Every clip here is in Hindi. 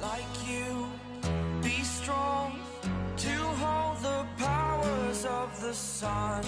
like you, be strong to hold the powers of the sun.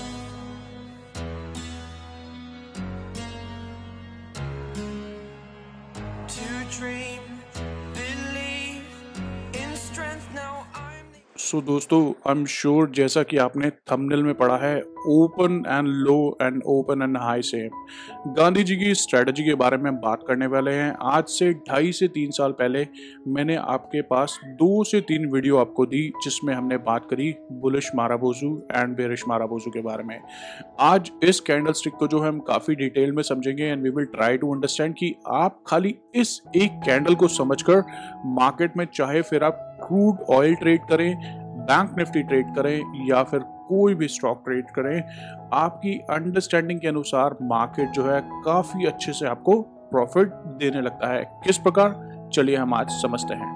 To dream, believe in strength. Now I'm the... सो दोस्तों, आई एम श्योर जैसा कि आपने थंबनेल में पढ़ा है, open and low and open and high same Gandhi ji की स्ट्रेटजी के बारे में बात करने वाले हैं। आज से 2.5 से 3 साल पहले मैंने आपके पास 2 से 3 वीडियो आपको दी जिसमें हमने बात करी bullish marubozu and bearish marubozu के बारे में। आज इस कैंडल स्टिक को जो है हम काफ़ी डिटेल में समझेंगे and we will try to understand कि आप खाली इस एक कैंडल को समझकर मार्केट में चाहे फिर आप क्रूड ऑयल ट्रेड करें, बैंक निफ्टी ट्रेड करें या फिर कोई भी स्टॉक ट्रेड करें, आपकी अंडरस्टैंडिंग के अनुसार मार्केट जो है काफी अच्छे से आपको प्रॉफिट देने लगता है। किस प्रकार, चलिए हम आज समझते हैं।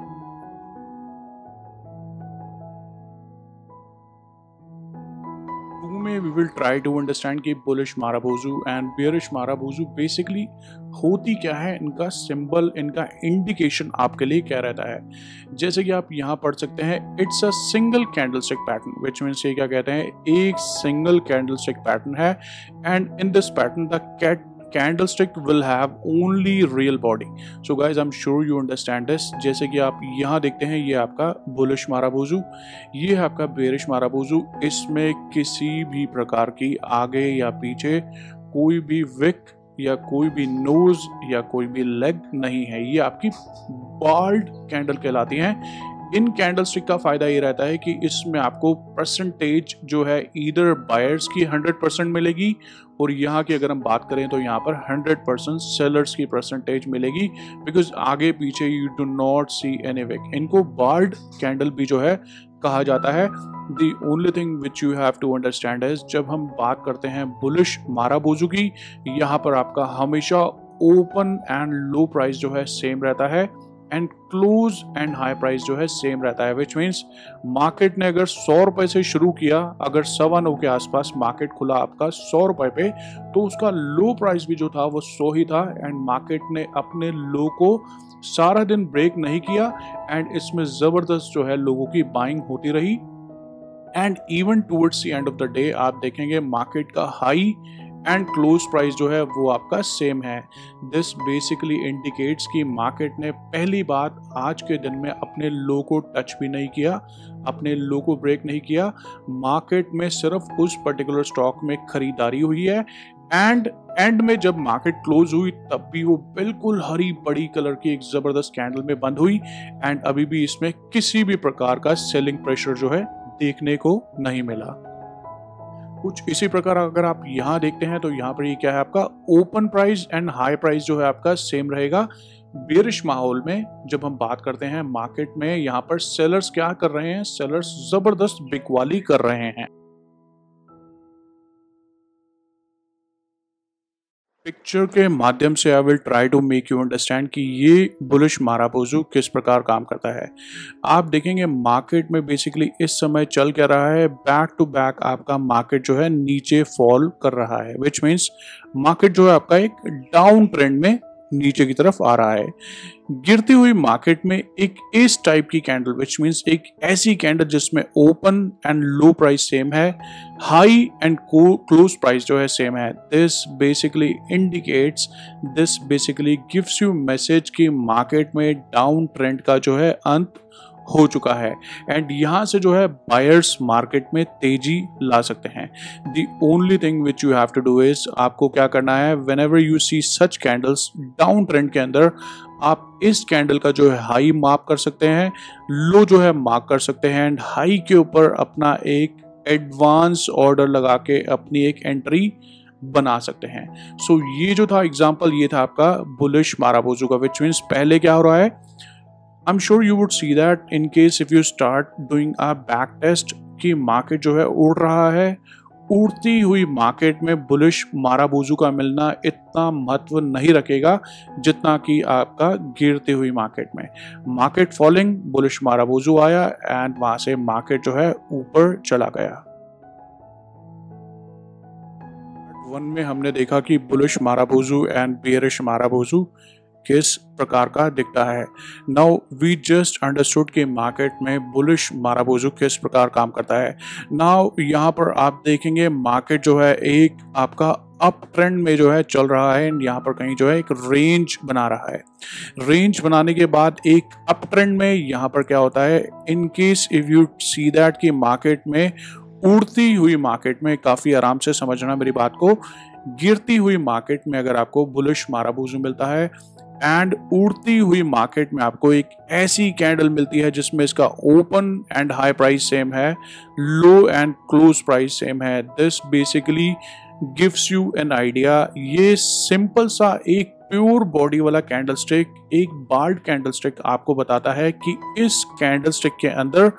में we will try to understand कि bullish marubozu and bearish marubozu basically होती क्या है, इनका सिंबल, इनका इंडिकेशन आपके लिए क्या रहता है। जैसे कि आप यहाँ पढ़ सकते हैं, it's a single candlestick pattern, which means ये क्या कहते हैं, एक सिंगल कैंडलस्टिक पैटर्न है and in this pattern the candlestick will have only real body. So guys, I'm sure you understand this. जैसे कि आप यहाँ देखते हैं, ये आपका बुलिश माराबोजू, ये है आपका बेरिश माराबोजू। इसमें किसी भी प्रकार की आगे या पीछे कोई भी विक या कोई भी नोज या कोई भी लेग नहीं है। ये आपकी बाल्ड कैंडल कहलाती हैं। इन कैंडलस्टिक का फायदा ये रहता है कि इसमें आपको परसेंटेज जो है ईदर बायर्स की 100% मिलेगी और यहाँ की अगर हम बात करें तो यहाँ पर 100% सेलर्स की परसेंटेज मिलेगी, बिकॉज आगे पीछे you do not see any wick. इनको बाल्ड कैंडल भी जो है कहा जाता है। The only thing which you have to understand is, जब हम बात करते हैं बुलिश माराबोजू की, यहाँ पर आपका हमेशा ओपन एंड लो प्राइस जो है सेम रहता है and close and high price जो है सेम रहता है। विच मीन्स मार्केट ने अगर 100 रुपए से शुरू किया, अगर 9:15 के आसपास मार्केट खुला आपका 100 रुपए पे, तो उसका लो प्राइस भी जो था वो 100 ही था एंड मार्केट ने अपने लो को सारा दिन ब्रेक नहीं किया एंड इसमें जबरदस्त जो है लोगों की बाइंग होती रही and even towards the end of the day आप देखेंगे मार्केट का हाई एंड क्लोज प्राइस जो है वो आपका सेम है। दिस बेसिकली इंडिकेट्स कि मार्केट ने पहली बात आज के दिन में अपने लो को टच भी नहीं किया, अपने लो को ब्रेक नहीं किया। मार्केट में सिर्फ उस पर्टिकुलर स्टॉक में खरीदारी हुई है एंड एंड में जब मार्केट क्लोज हुई तब भी वो बिल्कुल हरी बड़ी कलर की एक जबरदस्त कैंडल में बंद हुई एंड अभी भी इसमें किसी भी प्रकार का सेलिंग प्रेशर जो है देखने को नहीं मिला। कुछ इसी प्रकार अगर आप यहाँ देखते हैं तो यहाँ पर ये क्या है, आपका open price and high price जो है आपका सेम रहेगा। बेरिश माहौल में जब हम बात करते हैं मार्केट में, यहाँ पर सेलर्स क्या कर रहे हैं, सेलर्स जबरदस्त बिकवाली कर रहे हैं। पिक्चर के माध्यम से I will try to make you understand कि ये बुलिश माराबोजू किस प्रकार काम करता है। आप देखेंगे मार्केट में बेसिकली इस समय चल क्या रहा है, बैक टू बैक आपका मार्केट जो है नीचे फॉल कर रहा है, विच मीन्स मार्केट जो है आपका एक डाउन ट्रेंड में नीचे की तरफ आ रहा है। गिरती हुई मार्केट में एक इस टाइप की कैंडल, विच मीन्स एक ऐसी कैंडल जिसमें open and low price same है, हाई एंड क्लोज प्राइस जो है सेम है, this basically indicates, this basically gives you message कि मार्केट में डाउन ट्रेंड का जो है अंत हो चुका है एंड यहाँ से जो है बायर्स मार्केट में तेजी ला सकते हैं। The only thing which you have to do is, आपको क्या करना है, whenever you see such candles down trend के अंदर, आप इस कैंडल का जो है हाई मार्क कर सकते हैं, लो जो है मार्क कर सकते हैं एंड हाई के ऊपर अपना एक एडवांस ऑर्डर लगा के अपनी एक एंट्री बना सकते हैं। सो ये जो था एग्जाम्पल, ये था आपका बुलिश माराबोजू का, विच मीन्स पहले क्या हो रहा है, I'm sure you would see that in case if you start doing a back test कि मार्केट जो है उड़ रहा है, उड़ती हुई मार्केट में बुलिश माराबोजू का मिलना इतना महत्व नहीं रखेगा जितना कि आपका गिरती हुई मार्केट में। मार्केट फॉलिंग, बुलिश माराबोजू आया एंड वहां से मार्केट जो है ऊपर चला गया। वन में हमने देखा कि bullish marubozu and bearish marubozu किस प्रकार का दिखता है। नाउ वी जस्ट अंडरस्टूड कि मार्केट में बुलिश माराबूजू किस प्रकार काम करता है। नाउ यहाँ पर आप देखेंगे मार्केट जो है एक आपका अप ट्रेंड में जो है चल रहा है एंड यहाँ पर कहीं जो है एक रेंज बना रहा है। रेंज बनाने के बाद एक अप ट्रेंड में यहाँ पर क्या होता है, in case if you see that कि मार्केट में उड़ती हुई मार्केट में, काफी आराम से समझना मेरी बात को, गिरती हुई मार्केट में अगर आपको बुलिश माराबूजू मिलता है एंड उड़ती हुई मार्केट में आपको एक ऐसी कैंडल मिलती है जिसमें इसका open and high price same है, low and close price same है, this basically gives you an idea. ये सिंपल सा एक प्योर बॉडी वाला कैंडल स्टिक, एक बाल्ड कैंडल स्टिक आपको बताता है कि इस कैंडल स्टिक के अंदर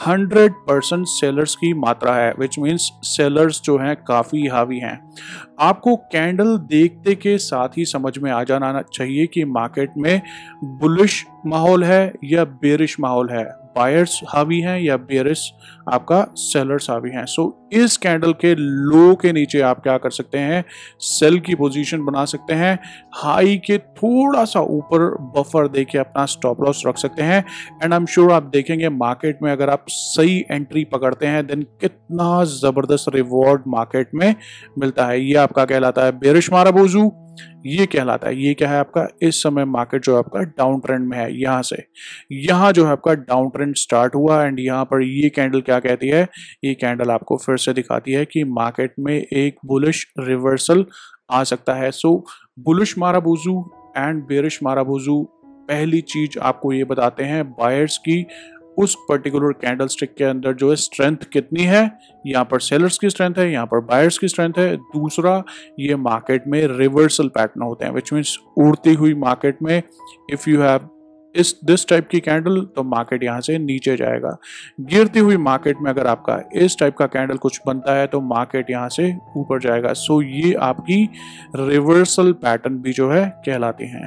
100% सेलर्स की मात्रा है, विच मीन्स सेलर्स जो हैं काफी हावी हैं। आपको कैंडल देखते के साथ ही समझ में आ जाना चाहिए कि मार्केट में बुलिश माहौल है या बेरिश माहौल है, बायर्स हावी हैं या बेरिश आपका सेलर्स हावी हैं। सो इस कैंडल के लो के नीचे आप क्या कर सकते हैं, सेल की पोजीशन बना सकते हैं, हाई के थोड़ा सा ऊपर बफर देके अपना स्टॉप लॉस रख सकते हैं एंड आई एम श्योर आप देखेंगे मार्केट में अगर आप सही एंट्री पकड़ते हैं देन कितना जबरदस्त रिवॉर्ड मार्केट में मिलता है। ये आपका कहलाता है बेरिश माराबूजू, ये कहलाता है, ये क्या है आपका, इस समय मार्केट जो आपका डाउन ट्रेंड में है, यहां से यहां जो है आपका डाउन ट्रेंड स्टार्ट हुआ एंड यहां पर ये कैंडल क्या कहती है, ये कैंडल आपको फिर से दिखाती है कि मार्केट में एक बुलिश रिवर्सल आ सकता है। So bullish marubozu and bearish marubozu पहली चीज आपको ये बताते हैं बायर्स की उस पर्टिकुलर कैंडल स्टिक के अंदर जो है स्ट्रेंथ कितनी है, यहाँ पर सेलर्स की स्ट्रेंथ है, यहाँ पर बायर्स की स्ट्रेंथ है। दूसरा, ये मार्केट में रिवर्सल पैटर्न होते हैं, विच मीन्स उड़ती हुई मार्केट में if you have this type की कैंडल तो मार्केट यहाँ से नीचे जाएगा। गिरती हुई मार्केट में अगर आपका इस टाइप का कैंडल कुछ बनता है तो मार्केट यहाँ से ऊपर जाएगा। सो ये आपकी रिवर्सल पैटर्न भी जो है कहलाती हैं।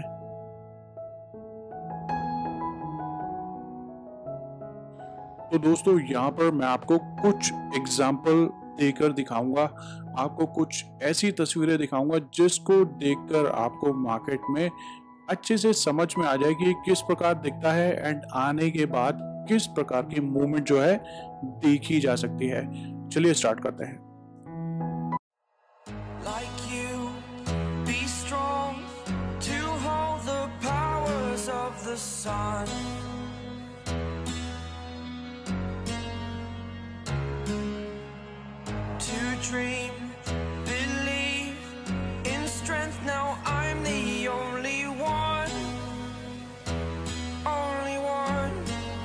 तो दोस्तों यहाँ पर मैं आपको कुछ एग्जाम्पल देकर दिखाऊंगा, आपको कुछ ऐसी तस्वीरें दिखाऊंगा जिसको देखकर आपको मार्केट में अच्छे से समझ में आ जाएगी किस प्रकार दिखता है एंड आने के बाद किस प्रकार की मूवमेंट जो है देखी जा सकती है। चलिए स्टार्ट करते हैं। Like you, be strong to hold the powers of the sun. To dream, believe in strength. Now I'm the only one, only one.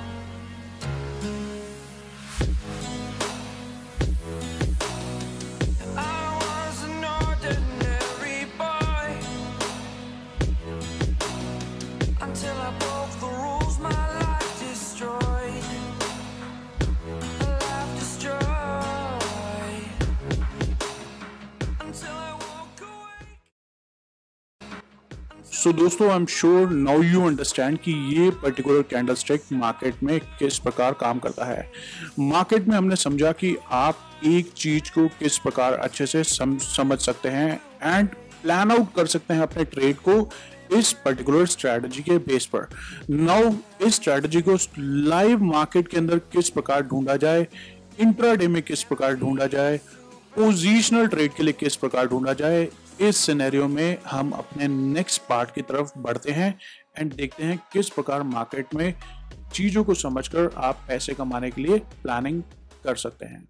I was an ordinary boy until I broke the rules. My life destroyed, life destroyed, until I walk away. So दोस्तों I am sure now you understand कि ये पर्टिकुलर कैंडल स्टिक मार्केट में किस प्रकार काम करता है। मार्केट में हमने समझा कि आप एक चीज को किस प्रकार अच्छे से समझ सकते हैं एंड प्लान आउट कर सकते हैं अपने ट्रेड को इस पर्टिकुलर स्ट्रेटजी के बेस पर। नाउ इस स्ट्रेटजी को लाइव मार्केट के अंदर किस प्रकार ढूंढा जाए, इंट्राडे में किस प्रकार ढूंढा जाए, पोजीशनल ट्रेड के लिए किस प्रकार ढूंढा जाए, इस सिनेरियो में हम अपने नेक्स्ट पार्ट की तरफ बढ़ते हैं एंड देखते हैं किस प्रकार मार्केट में चीजों को समझकर आप पैसे कमाने के लिए प्लानिंग कर सकते हैं।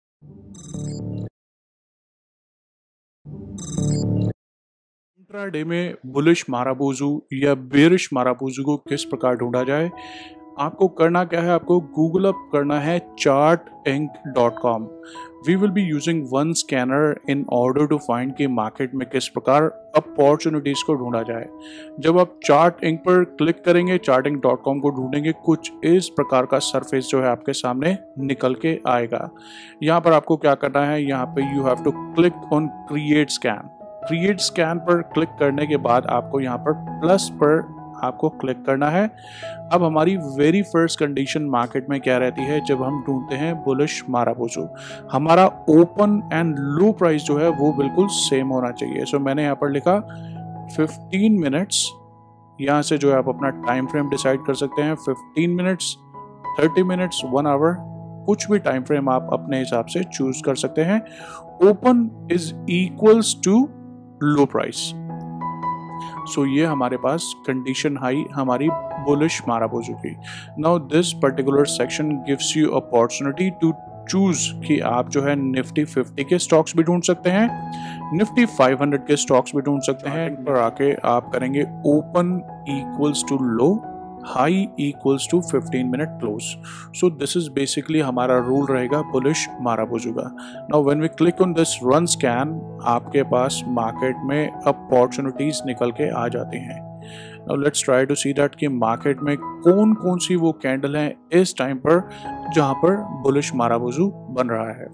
इंट्राडे में बुलिश माराबूजू या बेरिश माराबूजू को किस प्रकार ढूंढा जाए, आपको करना क्या है, आपको गूगल अप करना है chartinc.com। We will be using one scanner in order to find कि मार्केट में किस प्रकार अपॉर्चुनिटीज को ढूंढा जाए। जब आप चार्ट इंक पर क्लिक करेंगे, chartinc.com को ढूंढेंगे, कुछ इस प्रकार का सरफेस जो है आपके सामने निकल के आएगा। यहाँ पर आपको क्या करना है, यहाँ पे you have to click on create scan. Create scan पर क्लिक करने के बाद आपको यहाँ पर प्लस पर आपको क्लिक करना है। अब हमारी वेरी फर्स्ट कंडीशन मार्केट में क्या रहती है, जब हम ढूंढते हैं बुलिश माराबूजू, हमारा ओपन एंड लो प्राइस जो है वो बिल्कुल सेम होना चाहिए। सो मैंने यहाँ पर लिखा 15 मिनट्स, यहाँ से जो है आप अपना टाइम फ्रेम डिसाइड कर सकते हैं, 15 मिनट्स, 30 मिनट्स, 1 आवर, कुछ भी टाइम फ्रेम आप अपने हिसाब से चूज कर सकते हैं। Open is equals to low price. So ये हमारे पास कंडीशन हाई हमारी बुलिश माराबोजू की। Now this particular section gives you opportunity to choose कि आप जो है निफ्टी 50 के स्टॉक्स भी ढूंढ सकते हैं, निफ्टी 500 के स्टॉक्स भी ढूंढ सकते हैं। पर आके आप करेंगे open equals to low, high equals to 15 minute close. So this is basically हमारा रूल रहेगा बुलिश माराबोजू का। Now when we click on this run scan, आपके पास मार्केट में अपॉर्चुनिटीज निकल के आ जाती हैं। Now let's try to see that कि मार्केट में कौन कौन सी वो कैंडल हैं इस टाइम पर जहां पर बुलिश माराबोजू बन रहा है।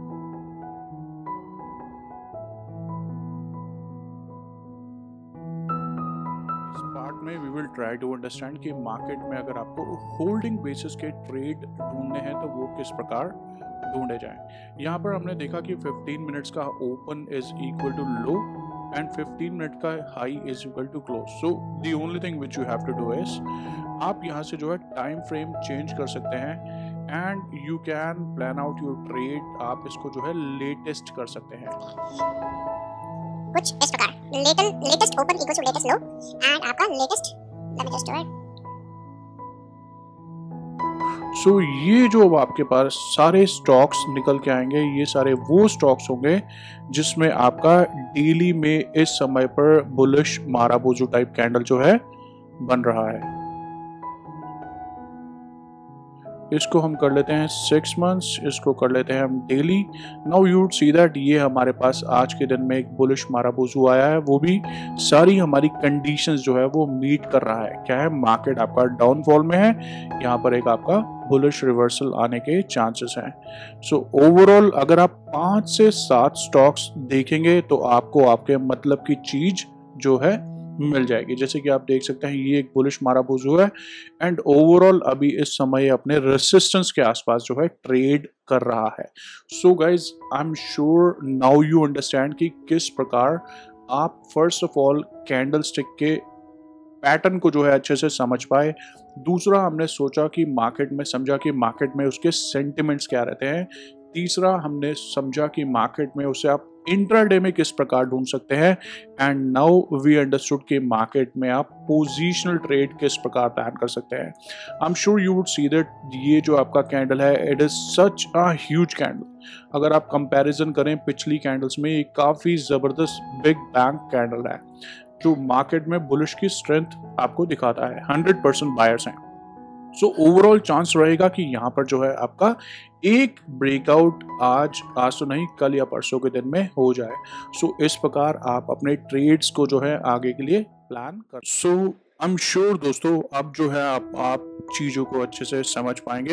We will try to understand कि मार्केट में अगर आपको होल्डिंग बेसिस के ट्रेड ढूंढने हैं तो वो किस प्रकार ढूंढे जाएं। यहाँ पर हमने देखा कि 15 मिनट्स का open is equal to low and 15 minute का high is equal to close. So the only thing which you have to do is आप यहाँ से जो है टाइम फ्रेम चेंज कर सकते हैं and you can plan out your trade. आप इसको जो है लेटेस्ट कर सकते हैं कुछ इस प्रकार, latest open equals to latest low and आपका latest, let me just do it. So ये जो अब आपके पास सारे स्टॉक्स निकल के आएंगे, ये सारे वो स्टॉक्स होंगे जिसमें आपका डेली में इस समय पर बुलिश माराबोजू टाइप कैंडल जो है बन रहा है। इसको हम कर लेते हैं 6 मंथ्स, इसको कर लेते हैं हम daily. Now you would see that ये हमारे पास आज के दिन में एक बुलिश माराबोजू आया है, वो भी सारी हमारी कंडीशंस जो है वो मीट कर रहा है। क्या है, मार्केट आपका डाउनफॉल में है, यहाँ पर एक आपका बुलिश रिवर्सल आने के चांसेस हैं। सो ओवरऑल अगर आप 5 से 7 स्टॉक्स देखेंगे तो आपको आपके मतलब की चीज जो है मिल जाएगी। जैसे कि आप देख सकते हैं ये एक बुलिश माराबोजू है एंड ओवरऑल अभी इस समय अपने रेसिस्टेंस के आसपास जो है ट्रेड कर रहा है। So guys I am sure now you understand कि किस प्रकार आप first of all candle stick के पैटर्न को जो है अच्छे से समझ पाए। दूसरा, हमने सोचा कि मार्केट में समझा कि मार्केट में उसके सेंटिमेंट्स क्या रहते हैं। तीसरा, हमने समझा कि मार्केट में उसे आप इंट्राडे में किस प्रकार ढूंढ सकते हैं एंड नाउ वी अंडरस्टूड कि मार्केट में आप पोजीशनल ट्रेड किस प्रकार प्लान कर सकते हैं। I am sure you would see that ये जो आपका कैंडल है it is such a huge candle. अगर आप कंपैरिजन करें पिछली कैंडल्स में, ये काफी जबरदस्त बिग बैंग कैंडल है जो मार्केट में बुलिश की स्ट्रेंथ आपको दिखाता है। 100% बायर्स हैं। सो ओवरऑल चांस रहेगा कि यहाँ पर जो है आपका एक ब्रेकआउट आज तो नहीं, कल या परसों के दिन में हो जाए। सो इस प्रकार आप अपने ट्रेड्स को जो है आगे के लिए प्लान कर। सो आई एम श्योर दोस्तों अब जो है आप चीज़ों को अच्छे से समझ पाएंगे।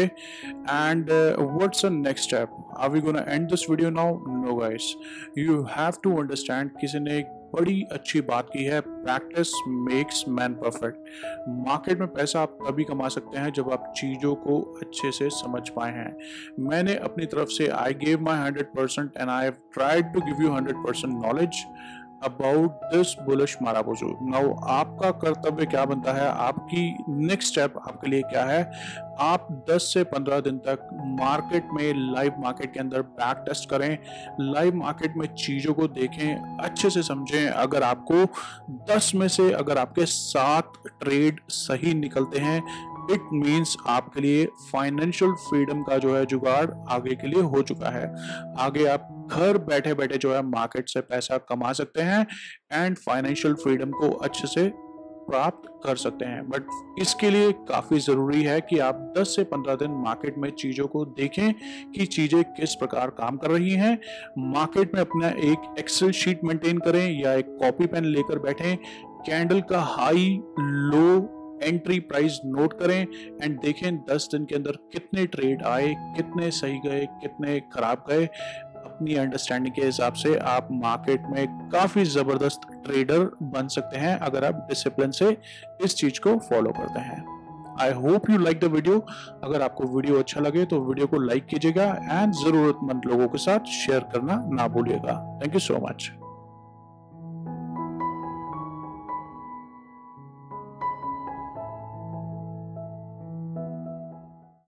And what's the next step, are we gonna end this video now? No guys, you have to understand, किसी ने एक बड़ी अच्छी बात की है, practice makes man perfect. Market में पैसा आप तभी कमा सकते हैं जब आप चीज़ों को अच्छे से समझ पाए हैं। मैंने अपनी तरफ से I gave my 100% and I have tried to give you 100% knowledge about this bullish marubozu. Now आपका कर्तव्य क्या बनता है, आपकी नेक्स्ट स्टेप आपके लिए क्या है? आप 10 से 15 दिन तक मार्केट में, लाइव मार्केट के अंदर बैक टेस्ट करें, लाइव मार्केट में चीज़ों को देखें, अच्छे से समझें। अगर आपको 10 में से अगर आपके 7 ट्रेड सही निकलते हैं, इट मीन्स आपके लिए फाइनेंशियल फ्रीडम का जो है जुगाड़ आगे के लिए हो चुका है। आगे आप घर बैठे बैठे जो है मार्केट से पैसा कमा सकते हैं एंड फाइनेंशियल फ्रीडम को अच्छे से प्राप्त कर सकते हैं। बट इसके लिए काफ़ी ज़रूरी है कि आप 10 से 15 दिन मार्केट में चीज़ों को देखें कि चीज़ें किस प्रकार काम कर रही हैं। मार्केट में अपना एक एक्सेल शीट मेंटेन करें या एक कॉपी पेन लेकर बैठें, कैंडल का high low entry price note करें एंड देखें 10 दिन के अंदर कितने ट्रेड आए, कितने सही गए, कितने खराब गए। अपनी अंडरस्टैंडिंग के हिसाब से आप मार्केट में काफ़ी ज़बरदस्त ट्रेडर बन सकते हैं अगर आप डिसिप्लिन से इस चीज़ को फॉलो करते हैं। I hope you like the video. अगर आपको वीडियो अच्छा लगे तो वीडियो को लाइक कीजिएगा एंड ज़रूरतमंद लोगों के साथ शेयर करना ना भूलिएगा। Thank you so much.